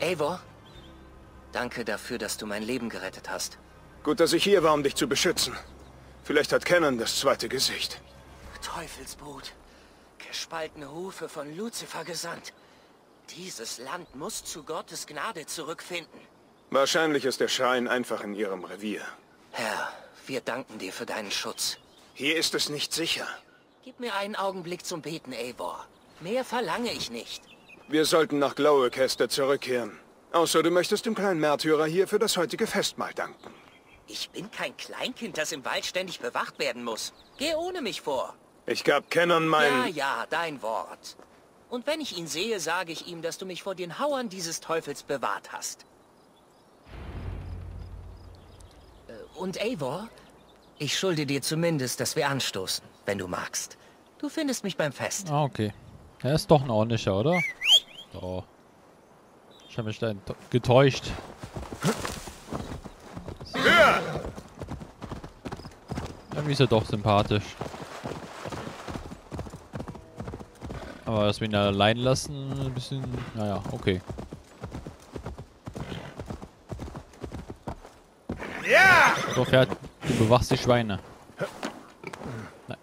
Eivor, danke dafür, dass du mein Leben gerettet hast. Gut, dass ich hier war, um dich zu beschützen. Vielleicht hat Cannon das zweite Gesicht. Teufelsbrut. Gespaltene Hufe von Lucifer gesandt. Dieses Land muss zu Gottes Gnade zurückfinden. Wahrscheinlich ist der Schrein einfach in ihrem Revier. Herr, wir danken dir für deinen Schutz. Hier ist es nicht sicher. Gib mir einen Augenblick zum Beten, Eivor. Mehr verlange ich nicht. Wir sollten nach Glowcaster zurückkehren. Außer du möchtest dem kleinen Märtyrer hier für das heutige Festmahl danken. Ich bin kein Kleinkind, das im Wald ständig bewacht werden muss. Geh ohne mich vor. Ich gab Cannon mein... Ja, dein Wort. Und wenn ich ihn sehe, sage ich ihm, dass du mich vor den Hauern dieses Teufels bewahrt hast. Und Eivor, ich schulde dir zumindest, dass wir anstoßen, wenn du magst. Du findest mich beim Fest. Ah, okay. Er ist doch ein ordentlicher, oder? So. Ich habe mich da getäuscht. Irgendwie ist er doch sympathisch. Aber dass wir ihn allein lassen, ein bisschen... Naja, okay. Ja! So, Pferd, du bewachst die Schweine. Nein.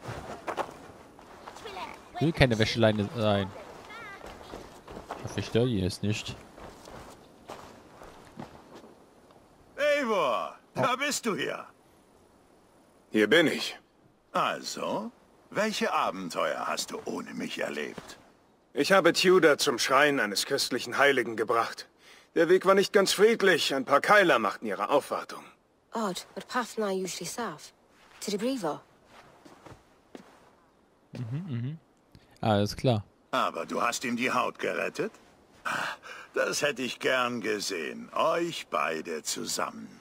Will keine Wäscheleine sein. Ich hoffe, ich störe ihn jetzt nicht. Eivor, da bist du ja. Hier bin ich. Also, welche Abenteuer hast du ohne mich erlebt? Ich habe Tudor zum Schrein eines christlichen Heiligen gebracht. Der Weg war nicht ganz friedlich. Ein paar Keiler machten ihre Aufwartung. Odd, but path now usually south. To the Brevo. Alles klar. Aber du hast ihm die Haut gerettet? Das hätte ich gern gesehen. Euch beide zusammen.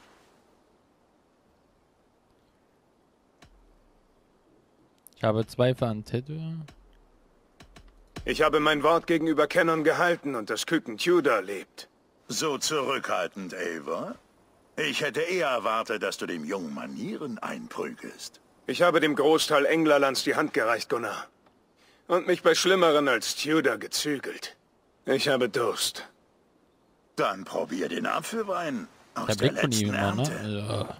Ich habe Zweifel an Tattoo. Ich habe mein Wort gegenüber Cannon gehalten und das Küken Tudor lebt. So zurückhaltend, Eivor? Ich hätte eher erwartet, dass du dem Jungen Manieren einprügelst. Ich habe dem Großteil Englerlands die Hand gereicht, Gunnar. Und mich bei Schlimmeren als Tudor gezügelt. Ich habe Durst. Dann probier den Apfelwein aus Der der Blick von ihm letzten immer, Ernte. ne?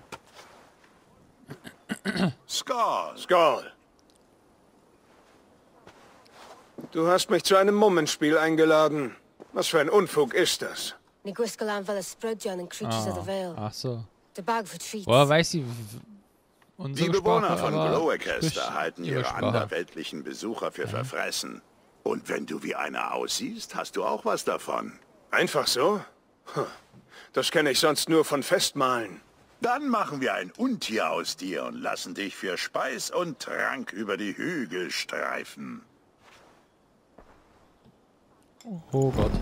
Skål! Skål! Du hast mich zu einem Mummenspiel eingeladen. Was für ein Unfug ist das? Niguisgalan Vela Sprudjon and Creatures of the Vale. Ach so. The bag for treats. Woher weiß sie Die unsere Bewohner Sprache, von aber Glowcaster spricht halten ihre ihre Sprache. anderweltlichen Besucher für verfressen. Und wenn du wie einer aussiehst, hast du auch was davon. Einfach so? Das kenne ich sonst nur von Festmahlen. Dann machen wir ein Untier aus dir und lassen dich für Speis und Trank über die Hügel streifen. Oh Gott.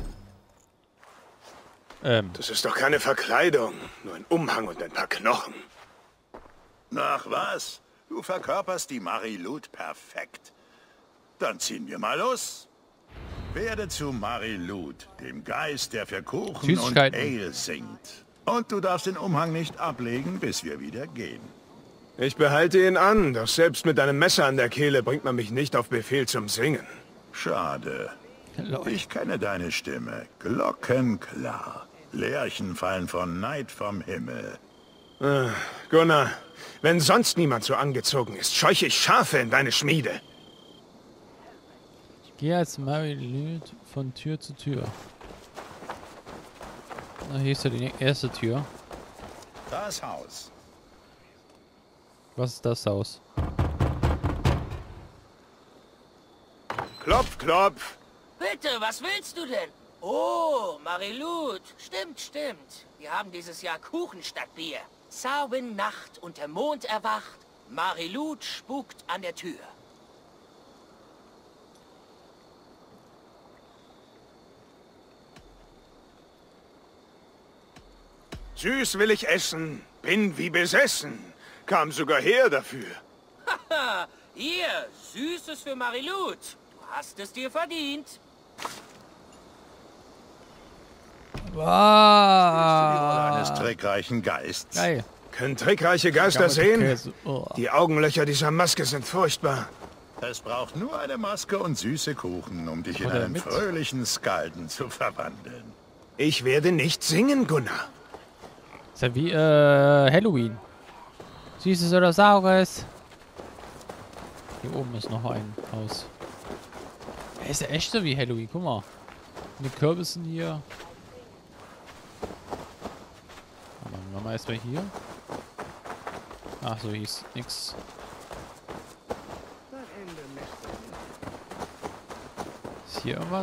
Das ist doch keine Verkleidung. Nur ein Umhang und ein paar Knochen. Ach was? Du verkörperst die Marilut perfekt. Dann ziehen wir mal los. Werde zu Marilut, dem Geist, der für Kuchen und Süßigkeiten. Ale singt. Und du darfst den Umhang nicht ablegen, bis wir wieder gehen. Ich behalte ihn an, doch selbst mit einem Messer an der Kehle bringt man mich nicht auf Befehl zum Singen. Schade. Ich kenne deine Stimme. Glockenklar. Lerchen fallen von Neid vom Himmel. Gunnar, wenn sonst niemand so angezogen ist, scheuche ich Schafe in deine Schmiede. Geh als Marilut von Tür zu Tür. Na, hier ist ja die erste Tür. Das Haus. Was ist das Haus? Klopf, klopf. Bitte, was willst du denn? Oh, Marilut. Stimmt, stimmt. Wir haben dieses Jahr Kuchen statt Bier. Samhain Nacht und der Mond erwacht. Marilut spukt an der Tür. Süß will ich essen, bin wie besessen. Kam sogar her dafür. Haha, hier, Süßes für Marilut. Du hast es dir verdient. Wow. Eines trickreichen Geists. Geil. Können trickreiche Geister sehen? Käse. Oh. Die Augenlöcher dieser Maske sind furchtbar. Es braucht nur eine Maske und süße Kuchen, um dich in Oder einen mit. fröhlichen Skalden zu verwandeln. Ich werde nicht singen, Gunnar. Ist ja wie Halloween. Süßes oder Saures. Hier oben ist noch ein Haus. Ist ja echt so wie Halloween, guck mal. Und die Kürbissen hier. Dann machen wir erstmal hier. Ach so, hier ist nix. Ist hier irgendwas?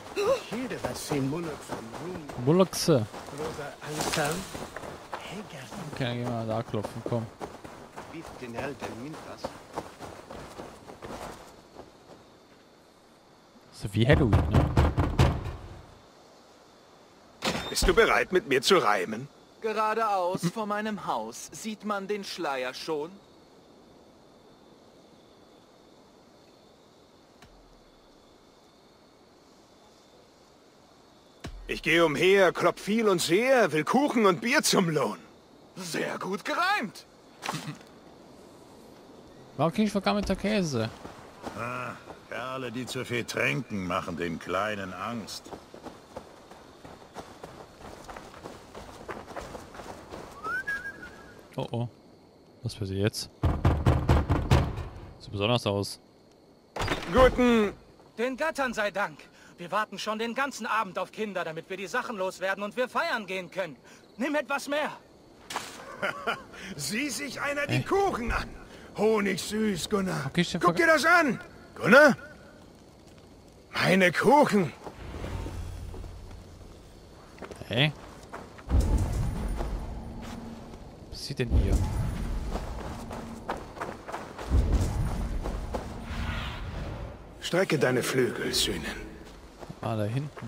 Bullachse. Okay, dann gehen wir mal da klopfen, komm. So wie Halloween, ne? Bist du bereit, mit mir zu reimen? Geradeaus vor meinem Haus sieht man den Schleier schon. Ich gehe umher, klopp viel und sehr, will Kuchen und Bier zum Lohn. Sehr gut gereimt. Warum krieg ich vergammelter Käse? Ah, Kerle, die zu viel trinken, machen den Kleinen Angst. Oh oh. Was passiert jetzt? Sieht besonders aus. Guten... Den Göttern sei Dank. Wir warten schon den ganzen Abend auf Kinder, damit wir die Sachen loswerden und wir feiern gehen können. Nimm etwas mehr. Sieh sich einer die Kuchen an. Honigsüß, Gunnar. Okay, ich Guck dir das an. Gunnar? Meine Kuchen. Hä? Was passiert denn hier? Strecke deine Flügel, Sühnen. Ah, da hinten.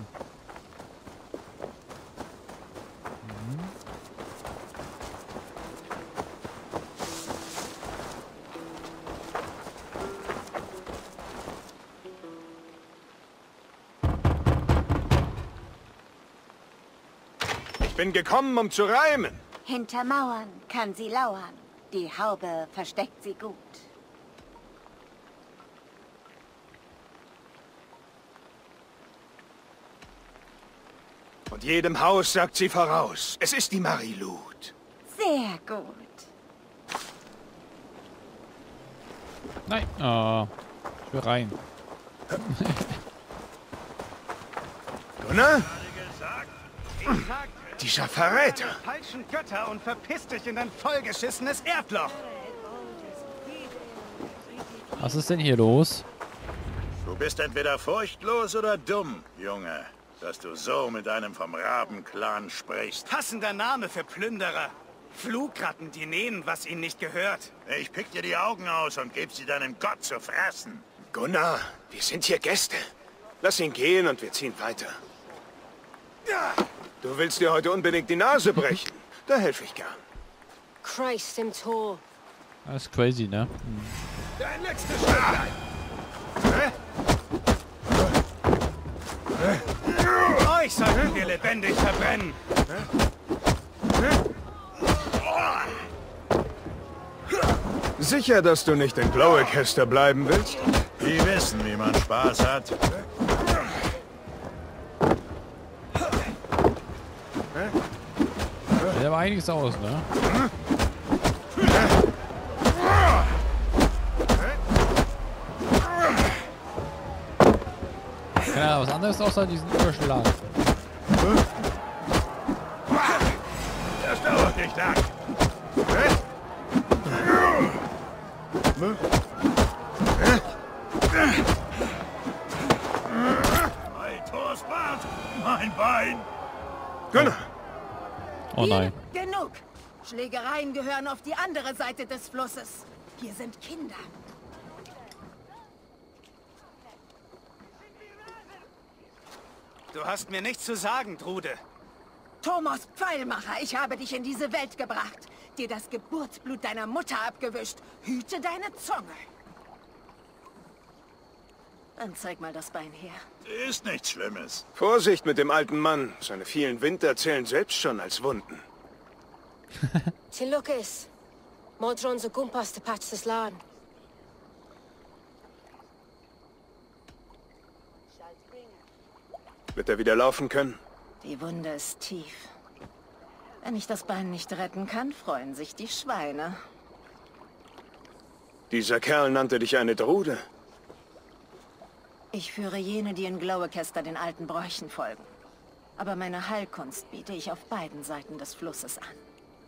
Ich bin gekommen, um zu reimen. Hinter Mauern kann sie lauern. Die Haube versteckt sie gut. Und jedem Haus sagt sie voraus. Es ist die Marilud. Sehr gut. Nein. Ah, ich will rein. Gunnar? Dieser Verräter. Falschen Götter und verpiss dich in dein vollgeschissenes Erdloch. Was ist denn hier los? Du bist entweder furchtlos oder dumm, Junge, dass du so mit einem vom Rabenclan sprichst. Passender Name für Plünderer. Flugratten, die nehmen, was ihnen nicht gehört. Ich pick dir die Augen aus und geb sie deinem Gott zu fressen. Gunnar, wir sind hier Gäste. Lass ihn gehen und wir ziehen weiter. Du willst dir heute unbedingt die Nase brechen. Da helfe ich gern. Christ im Tor. Das ist crazy, ne? Dein letztes Stücklein. Euch sollten wir lebendig verbrennen. Sicher, dass du nicht in Glowacester bleiben willst? Die wissen, wie man Spaß hat. Sieht aber einiges aus, ne? Ja, was anderes außer diesen Überschlag. Das dauert nicht lang. Mein Torsbart! Mein Bein! Gunnar! Oh nein. Genug. Schlägereien gehören auf die andere Seite des Flusses. Hier sind Kinder. Du hast mir nichts zu sagen, Trude. Thomas Pfeilmacher, ich habe dich in diese Welt gebracht. Dir das Geburtsblut deiner Mutter abgewischt. Hüte deine Zunge. Dann zeig mal das Bein her. Ist nichts Schlimmes. Vorsicht mit dem alten Mann. Seine vielen Winter zählen selbst schon als Wunden. Tilukis. Modron so gumpas te patch das Laden. Wird er wieder laufen können? Die Wunde ist tief. Wenn ich das Bein nicht retten kann, freuen sich die Schweine. Dieser Kerl nannte dich eine Drude. Ich führe jene, die in Glowacaster den alten Bräuchen folgen. Aber meine Heilkunst biete ich auf beiden Seiten des Flusses an.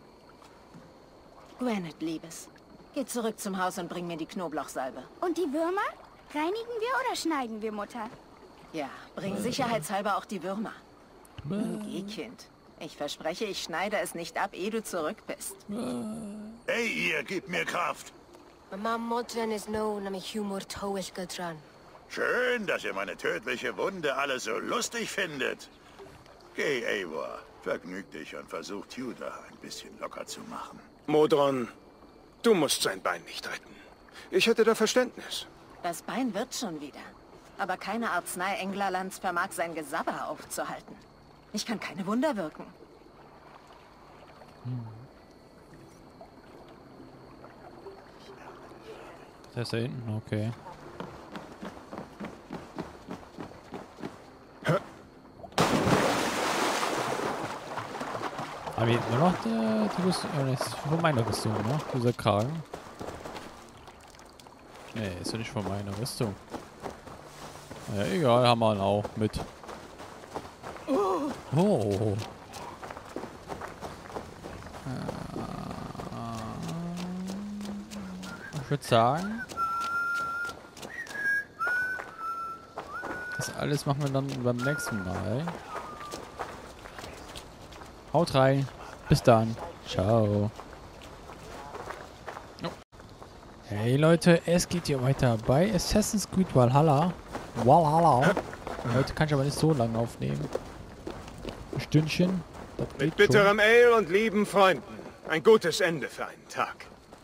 Gweneth, Liebes, geh zurück zum Haus und bring mir die Knoblauchsalbe. Und die Würmer? Reinigen wir oder schneiden wir, Mutter? Ja, bring sicherheitshalber auch die Würmer. Nun geh, Kind. Ich verspreche, ich schneide es nicht ab, ehe du zurück bist. Hey, ihr, gebt mir Kraft. Mam modren is no na mi humor towish dran. Schön, dass ihr meine tödliche Wunde alle so lustig findet. Geh, Eivor. Vergnüg dich und versuch Tudor ein bisschen locker zu machen. Modron, du musst sein Bein nicht retten. Ich hätte da Verständnis. Das Bein wird schon wieder. Aber keine Arznei Englerlands vermag sein Gesabber aufzuhalten. Ich kann keine Wunder wirken. Der ist da hinten, okay. Aber hier nur noch die Rüstung. Das ist von meiner Rüstung, ne? Dieser Kragen. Nee, ist ja nicht von meiner Rüstung. Ja, egal, haben wir ihn auch mit. Oh. Ich würde sagen, das alles machen wir dann beim nächsten Mal. Haut rein. Bis dann. Ciao. Oh. Hey Leute, es geht hier weiter bei Assassin's Creed Valhalla. Heute kann ich aber nicht so lange aufnehmen. Ein Stündchen. Das Mit geht bitterem Ale und lieben Freunden. Ein gutes Ende für einen Tag.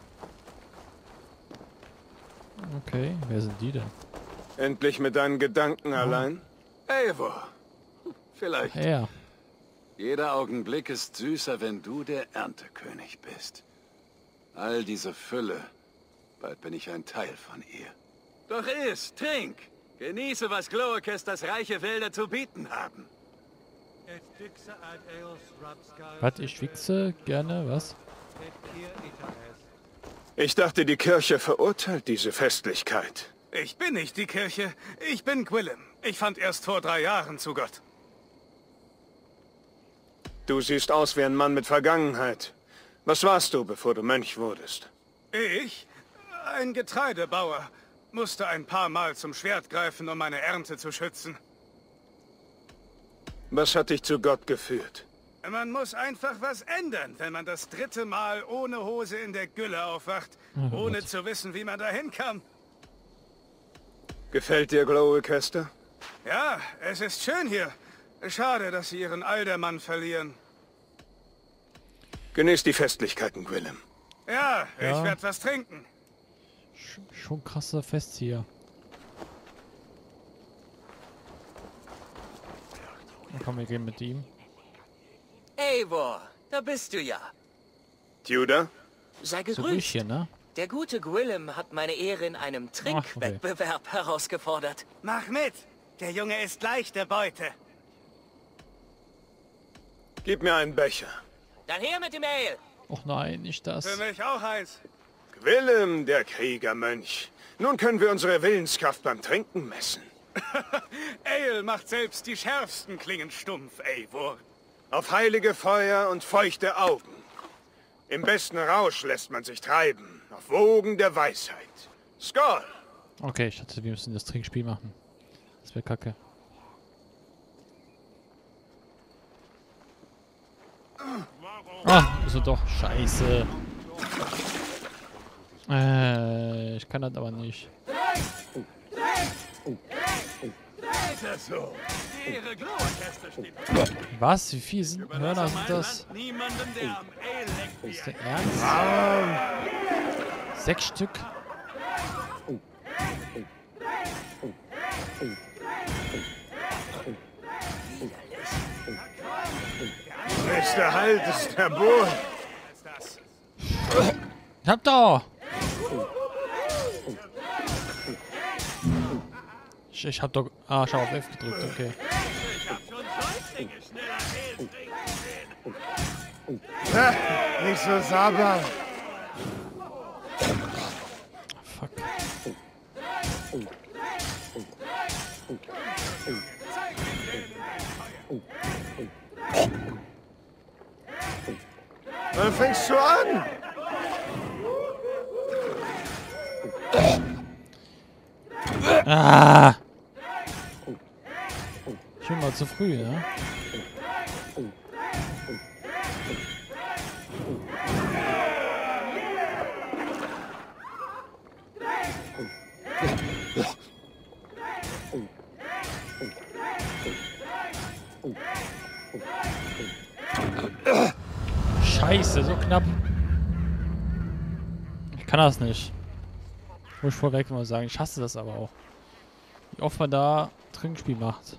schon. Okay, wer sind die denn? Endlich mit deinen Gedanken allein? Eivor. Vielleicht. Ja. Jeder Augenblick ist süßer, wenn du der Erntekönig bist. All diese Fülle. Bald bin ich ein Teil von ihr. Doch iss, trink. Genieße, was Glowacasters reiche Wälder zu bieten haben. Was, ich wichse gerne, was? Ich dachte, die Kirche verurteilt diese Festlichkeit. Ich bin nicht die Kirche. Ich bin Gwillem. Ich fand erst vor 3 Jahren zu Gott. Du siehst aus wie ein Mann mit Vergangenheit. Was warst du, bevor du Mönch wurdest? Ich? Ein Getreidebauer. Musste ein paar Mal zum Schwert greifen, um meine Ernte zu schützen. Was hat dich zu Gott geführt? Man muss einfach was ändern, wenn man das 3. Mal ohne Hose in der Gülle aufwacht, ohne zu wissen, wie man dahin kam. Gefällt dir Glowacaster? Ja, es ist schön hier. Schade, dass sie ihren Aldermann verlieren. Genieß die Festlichkeiten, Gwillem. Ja, ich werde was trinken. Schon krasser Fest hier. Dann komm, wir gehen mit ihm. Eivor, da bist du ja. Tudor? Sei So gegrüßt. ruhig hier, ne? Der gute Gwillem hat meine Ehre in einem Trinkwettbewerb herausgefordert. Mach mit. Der Junge ist leichte Beute. Gib mir einen Becher. Dann her mit dem Ale. Och nein, nicht das. Für mich auch eins. Gwillem, der Kriegermönch. Nun können wir unsere Willenskraft beim Trinken messen. Ale macht selbst die schärfsten Klingen stumpf, Eivor. Auf heilige Feuer und feuchte Augen. Im besten Rausch lässt man sich treiben. Auf Wogen der Weisheit. Skål! Okay, ich dachte, wir müssen das Trinkspiel machen. Das wäre kacke. Ah, ist er doch. Scheiße. Ich kann das aber nicht. Was? Wie viel sind Hörner sind das? Ist der Ernst? 6 Stück? Nächster Halt ist der Boden. Ich hab doch! Ich hab doch... Ah, ich hab auf F gedrückt, okay. Nicht so sauber. Fuck. Wann fängst du an? Ah! Schon mal zu früh, ne? Scheiße, so knapp. Ich kann das nicht. Muss ich vorweg mal sagen. Ich hasse das aber auch. Wie oft man da Trinkspiel macht.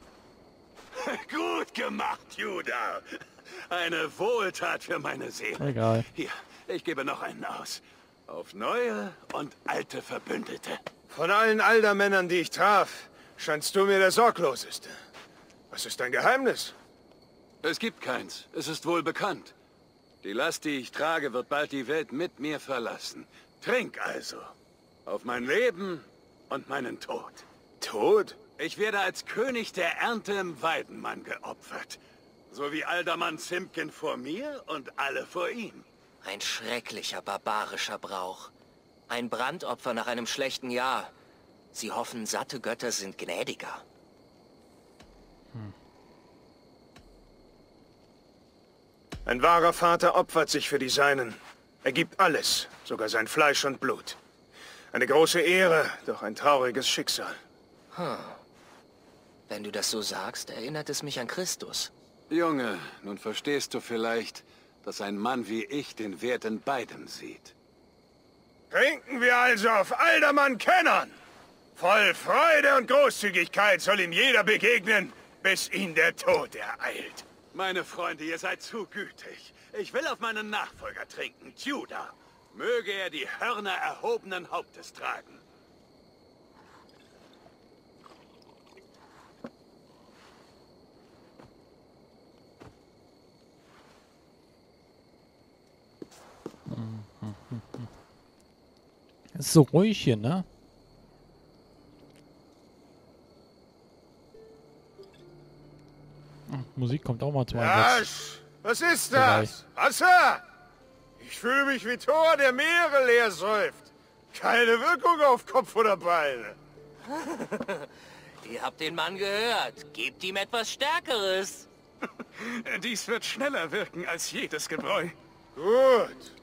Gut gemacht, Judah. Eine Wohltat für meine Seele. Egal. Hier, ich gebe noch einen aus. Auf neue und alte Verbündete. Von allen Aldermännern, die ich traf, scheinst du mir der Sorgloseste. Was ist dein Geheimnis? Es gibt keins. Es ist wohl bekannt. Die Last, die ich trage, wird bald die Welt mit mir verlassen. Trink also. Auf mein Leben und meinen Tod. Tod? Ich werde als König der Ernte im Weidenmann geopfert. So wie Aldermann Simpkin vor mir und alle vor ihm. Ein schrecklicher, barbarischer Brauch. Ein Brandopfer nach einem schlechten Jahr. Sie hoffen, satte Götter sind gnädiger. Ein wahrer Vater opfert sich für die Seinen. Er gibt alles, sogar sein Fleisch und Blut. Eine große Ehre, doch ein trauriges Schicksal. Wenn du das so sagst, erinnert es mich an Christus. Junge, nun verstehst du vielleicht, dass ein Mann wie ich den Wert in beidem sieht. Trinken wir also auf Aldermann-Kennern! Voll Freude und Großzügigkeit soll ihm jeder begegnen, bis ihn der Tod ereilt. Meine Freunde, ihr seid zu gütig. Ich will auf meinen Nachfolger trinken, Judah. Möge er die Hörner erhobenen Hauptes tragen. Es ist so ruhig hier, ne? Musik kommt auch mal zu Rasch! Was ist das? Wasser! Ich fühle mich wie Thor, der Meere leer säuft. Keine Wirkung auf Kopf oder Beine. Ihr habt den Mann gehört. Gebt ihm etwas Stärkeres. Dies wird schneller wirken als jedes Gebräu. Gut.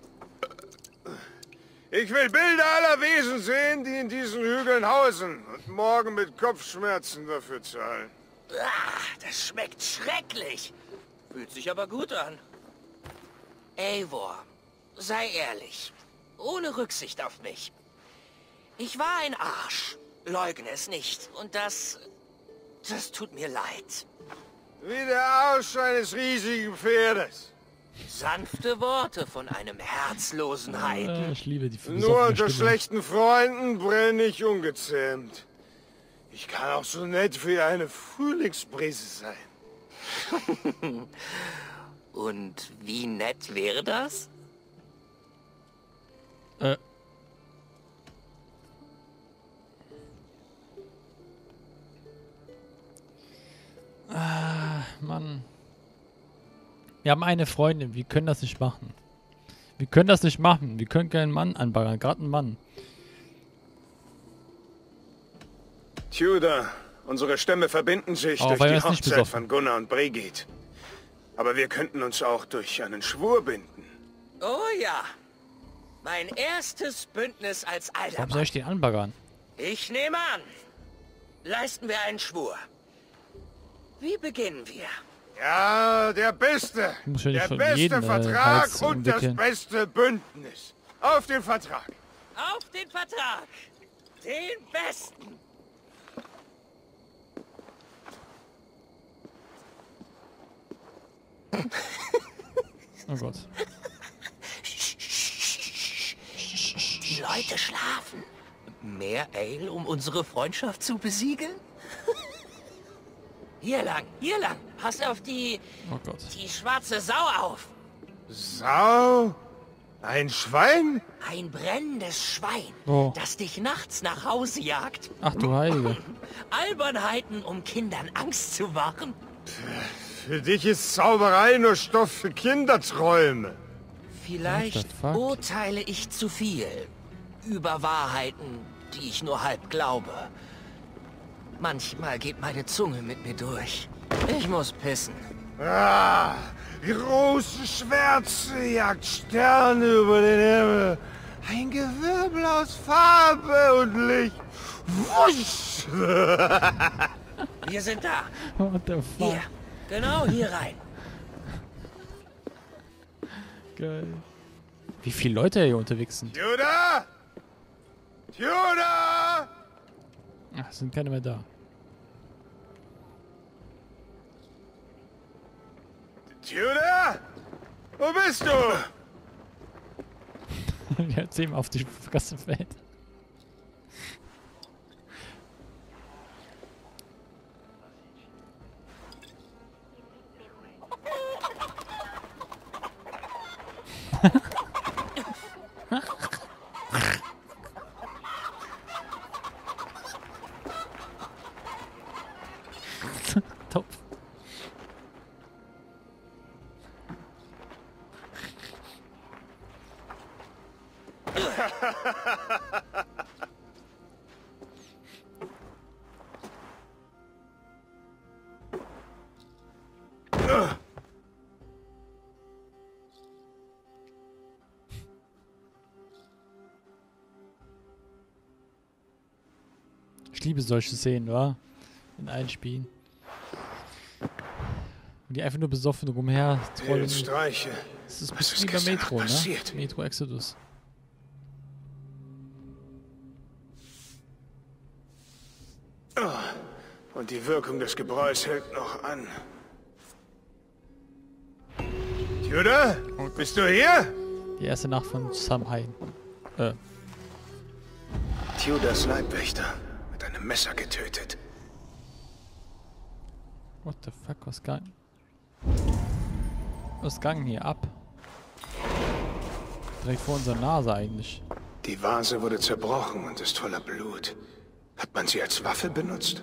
Ich will Bilder aller Wesen sehen, die in diesen Hügeln hausen und morgen mit Kopfschmerzen dafür zahlen. Das schmeckt schrecklich. Fühlt sich aber gut an. Eivor, sei ehrlich. Ohne Rücksicht auf mich. Ich war ein Arsch. Leugne es nicht. Und das tut mir leid. Wie der Arsch eines riesigen Pferdes. Sanfte Worte von einem herzlosen Heiden. Ich liebe die Nur unter schlechten Freunden brenne ich ungezähmt. Ich kann auch so nett wie eine Frühlingsbrise sein. Und wie nett wäre das? Mann. Wir haben eine Freundin, wir können das nicht machen. Wir können das nicht machen. Wir können keinen Mann anbaggern, gerade einen Mann. Tudor, unsere Stämme verbinden sich durch die Hochzeit von Gunnar und Brigid. Aber wir könnten uns auch durch einen Schwur binden. Oh ja. Mein erstes Bündnis als Aldermann. Warum soll ich den anbaggern? Ich nehme an. Leisten wir einen Schwur. Wie beginnen wir? Ja, der beste. Der beste Vertrag und das beste Bündnis. Auf den Vertrag. Auf den Vertrag. Den besten. Oh Gott. Die Leute schlafen. Mehr Ale, um unsere Freundschaft zu besiegeln? Hier lang, Pass auf die schwarze Sau auf. Sau? Ein Schwein? Ein brennendes Schwein, das dich nachts nach Hause jagt. Ach du Heilige. Albernheiten, um Kindern Angst zu machen. Für dich ist Zauberei nur Stoff für Kinderträume. Vielleicht urteile ich zu viel über Wahrheiten, die ich nur halb glaube. Manchmal geht meine Zunge mit mir durch. Ich muss pissen. Ah, große Schwärze jagt Sterne über den Himmel. Ein Gewirbel aus Farbe und Licht. Wusch! Wir sind da. What the fuck? Hier, genau hier rein. Geil. Wie viele Leute hier unterwegs sind? Tudor! Tudor! Ach, sind keine mehr da. Tudor! Wo bist du? Jetzt eben auf die Gasse fällt. Top. Ich liebe solche Szenen, wa? In allen Spielen. Und die einfach nur besoffen rumher trollen. Streiche. Das ist ein bisschen wie bei Metro, ne? Metro Exodus. Oh, und die Wirkung des Gebräus hält noch an. Tudor? Bist du hier? Die erste Nacht von Samhain. Tudors Leibwächter. Mit einem Messer getötet. What the fuck, was gang? Was gang hier ab? Direkt vor unserer Nase eigentlich. Die Vase wurde zerbrochen und ist voller Blut. Hat man sie als Waffe benutzt?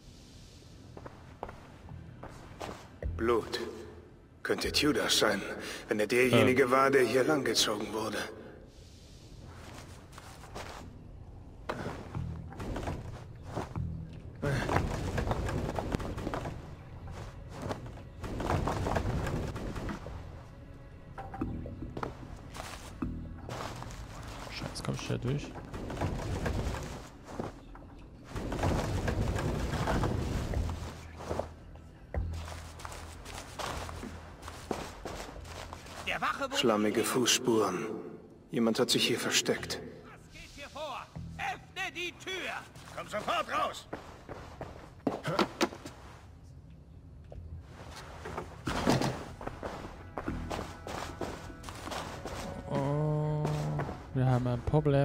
Blut. Könnte Tudor sein, wenn er derjenige war, der hier langgezogen wurde. Scheiße, komm ich da durch? Schlammige Fußspuren. Jemand hat sich hier versteckt. Was geht hier vor? Öffne die Tür! Komm sofort raus! Oh, wir haben ein Problem.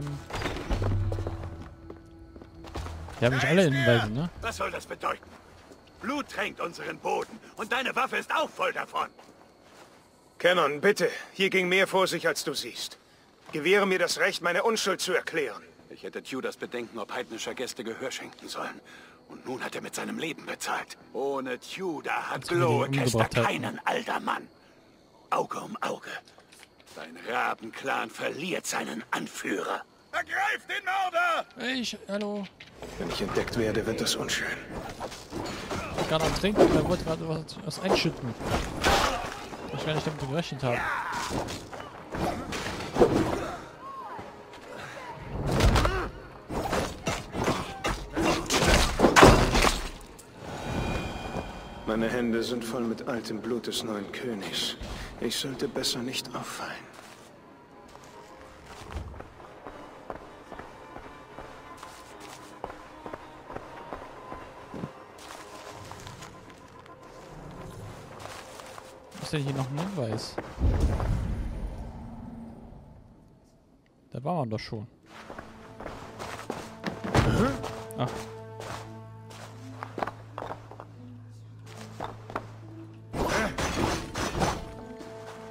Wir haben nicht alle Hinweise, ne? Was soll das bedeuten? Blut tränkt unseren Boden und deine Waffe ist auch voll davon. Cannon, bitte. Hier ging mehr vor sich, als du siehst. Gewähre mir das Recht, meine Unschuld zu erklären. Ich hätte Tudors Bedenken, ob heidnischer Gäste Gehör schenken sollen. Und nun hat er mit seinem Leben bezahlt. Ohne Tudor hat Glowcaster keinen Aldermann. Auge um Auge. Dein Rabenclan verliert seinen Anführer. Ergreift den Mörder! Hallo. Wenn ich entdeckt werde, wird das unschön. Ich bin gerade am Trinken, der wollte gerade was einschütten. Ich gar nicht damit gerechnet habe. Meine Hände sind voll mit altem Blut des neuen Königs. Ich sollte besser nicht auffallen. Ist denn hier noch ein Hinweis? Da war man doch schon. Ach.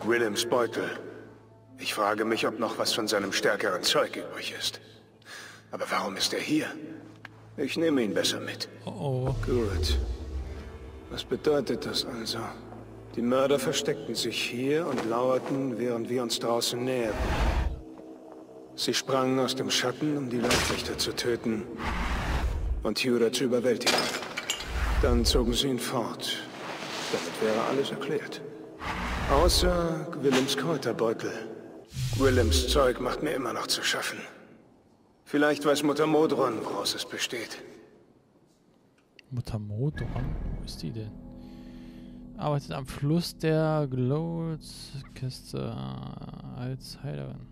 Willems Beutel. Ich frage mich, ob noch was von seinem stärkeren Zeug übrig ist. Aber warum ist er hier? Ich nehme ihn besser mit. Oh. Gut. Was bedeutet das also? Die Mörder versteckten sich hier und lauerten, während wir uns draußen näherten. Sie sprangen aus dem Schatten, um die Leibwächter zu töten und Tudor zu überwältigen. Dann zogen sie ihn fort. Damit wäre alles erklärt. Außer Willems Kräuterbeutel. Willems Zeug macht mir immer noch zu schaffen. Vielleicht weiß Mutter Modron, woraus es besteht. Mutter Modron? Wo ist die denn? Arbeitet am Fluss der Glow-Kiste als Heilerin.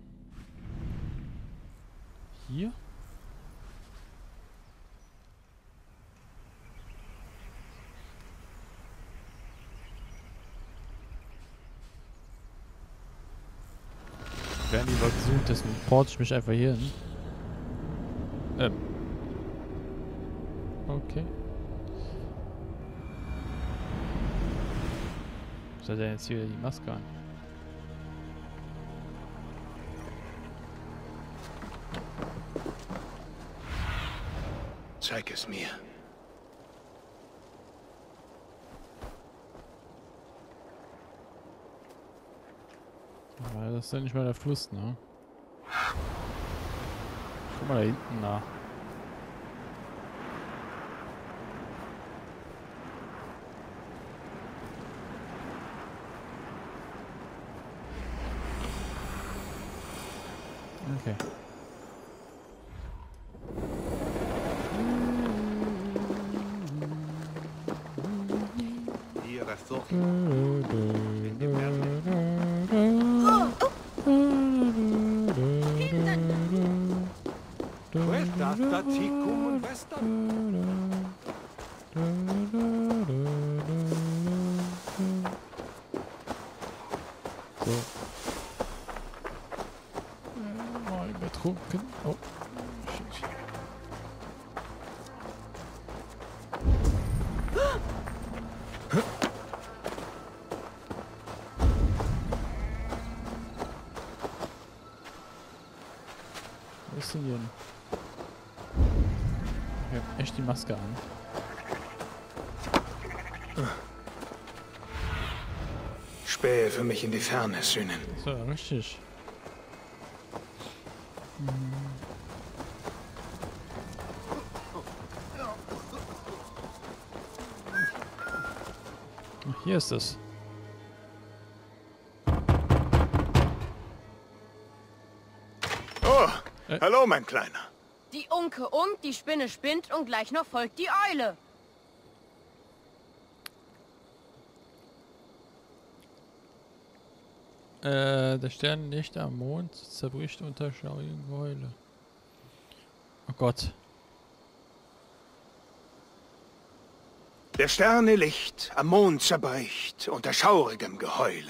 Hier? Werden die gesucht, deswegen porte ich mich einfach hier hin. Okay. Was hat er jetzt hier die Maske an? Zeig es mir. Aber das ist ja nicht mal der Fluss, ne? Guck mal da hinten nach. Okay. So. Mal betrunken. Oh. Shit. Wo ist denn hier? Ich hab echt die Maske an. Spähe für mich in die Ferne, Sühnen. So, richtig. Ach, hier ist es. Oh, hallo, mein Kleiner. Die Unke die Spinne spinnt und gleich noch folgt die Eule. Der Sternenlicht am Mond zerbricht unter schaurigen Geheule. Oh Gott. Der Sterne Licht am Mond zerbricht unter schaurigem Geheule.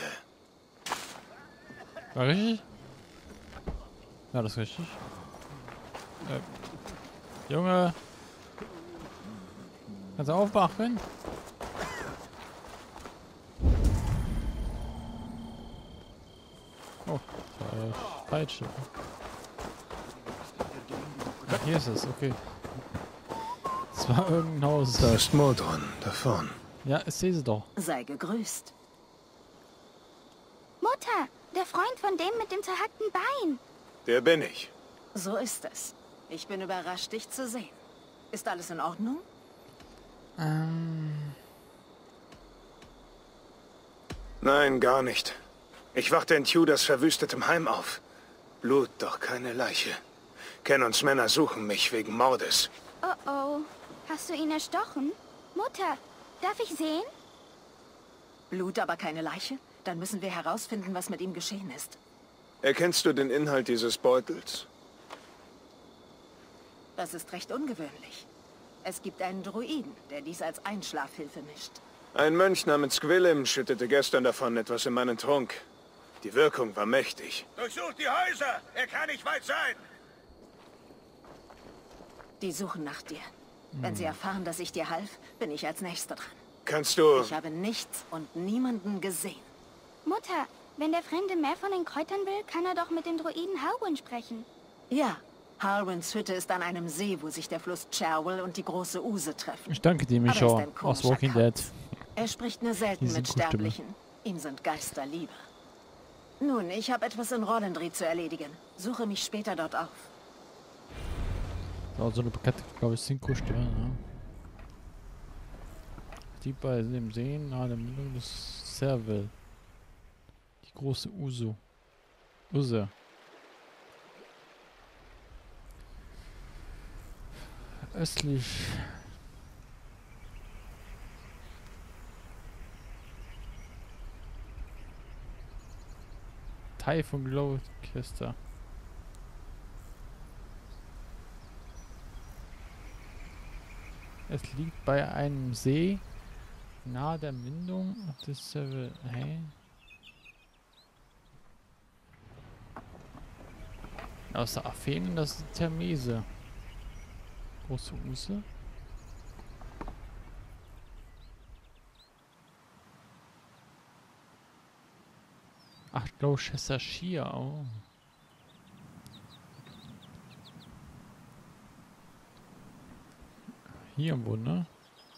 War richtig? Ja, das ist richtig. Junge. Kannst du aufwachen? Oh, falsch. Ach, hier ist es, okay. Es war irgendein Haus. Da ist Modron, da vorn. Ja, ich sehe sie doch. Sei gegrüßt. Mutter, der Freund von dem mit dem zerhackten Bein. Der bin ich. So ist es. Ich bin überrascht, dich zu sehen. Ist alles in Ordnung? Nein, gar nicht. Ich wachte in Tudors verwüstetem Heim auf. Blut, doch keine Leiche. Cannons Männer suchen mich wegen Mordes. Oh oh. Hast du ihn erstochen? Mutter, darf ich sehen? Blut, aber keine Leiche? Dann müssen wir herausfinden, was mit ihm geschehen ist. Erkennst du den Inhalt dieses Beutels? Das ist recht ungewöhnlich. Es gibt einen Druiden, der dies als Einschlafhilfe mischt. Ein Mönch namens Gwillem schüttete gestern davon etwas in meinen Trunk. Die Wirkung war mächtig. Durchsucht die Häuser! Er kann nicht weit sein! Die suchen nach dir. Wenn sie erfahren, dass ich dir half, bin ich als Nächster dran. Kannst du... Ich habe nichts und niemanden gesehen. Mutter, Wenn der Fremde mehr von den Kräutern will, kann er doch mit dem Druiden Harwin sprechen. Ja, Harwins Hütte ist an einem See, wo sich der Fluss Cherwell und die große Use treffen. Ich danke dir, Micho, aus Walking Dead. Er spricht nur selten mit Sterblichen. Ihm sind Geister lieber. Nun, ich habe etwas in Rollendry zu erledigen. Suche mich später dort auf. So eine bekannte, glaube ich, Synchro-Stimme, ne? Die bei dem See nahe der Mündung des Serval. Die große Use. Östlich. Teil von Glowcaster. Es liegt bei einem See nahe der Mündung des Serval. Hey. Außer Aphen, das ist Thermese. Große Use. Ach, Gloucestershire, oh. Hier irgendwo, ne?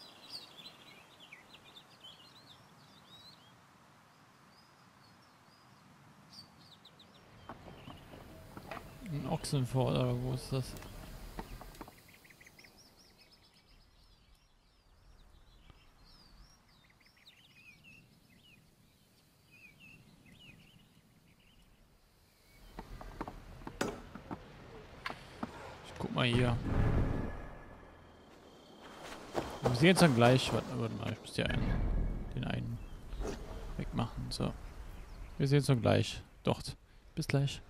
Ein Ochsenford, oder wo ist das? Guck mal hier. Wir sehen jetzt dann gleich. Warte mal, ich muss ja den einen wegmachen. So. Wir sehen uns dann gleich. Dort. Bis gleich.